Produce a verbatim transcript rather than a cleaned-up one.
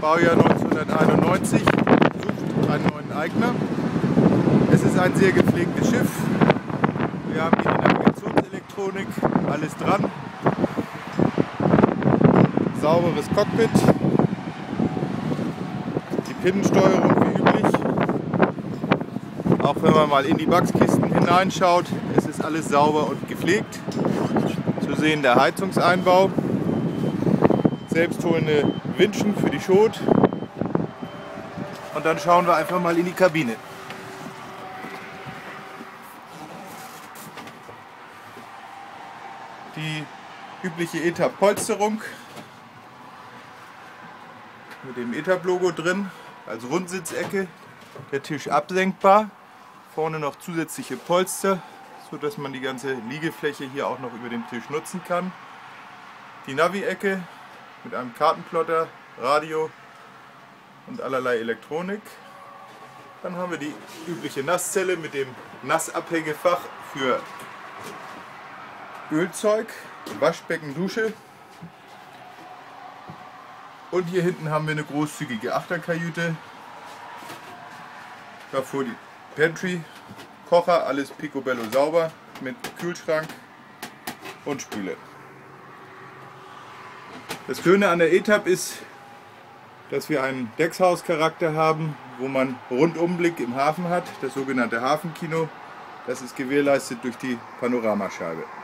Baujahr neunzehnhunderteinundneunzig, sucht einen neuen Eigner. Es ist ein sehr gepflegtes Schiff. Wir haben hier die Navigationselektronik, alles dran. Sauberes Cockpit. Die Pinnensteuerung wie üblich. Auch wenn man mal in die Wachskisten hineinschaut, es ist alles sauber und gepflegt. Zu sehen der Heizungseinbau. Selbstholende Winschen für die Schot. Und dann schauen wir einfach mal in die Kabine. Die übliche E T A P-Polsterung mit dem E T A P-Logo drin, als Rundsitzecke, der Tisch absenkbar, vorne noch zusätzliche Polster, so dass man die ganze Liegefläche hier auch noch über dem Tisch nutzen kann. Die Navi-Ecke mit einem Kartenplotter, Radio und allerlei Elektronik. Dann haben wir die übliche Nasszelle mit dem Nassabhängefach für Ölzeug, Waschbecken, Dusche. Und hier hinten haben wir eine großzügige Achterkajüte. Davor die Pantry, Kocher, alles picobello sauber mit Kühlschrank und Spüle. Das Schöne an der E T A P ist, dass wir einen Deckshauscharakter haben, wo man Rundumblick im Hafen hat, das sogenannte Hafenkino. Das ist gewährleistet durch die Panoramascheibe.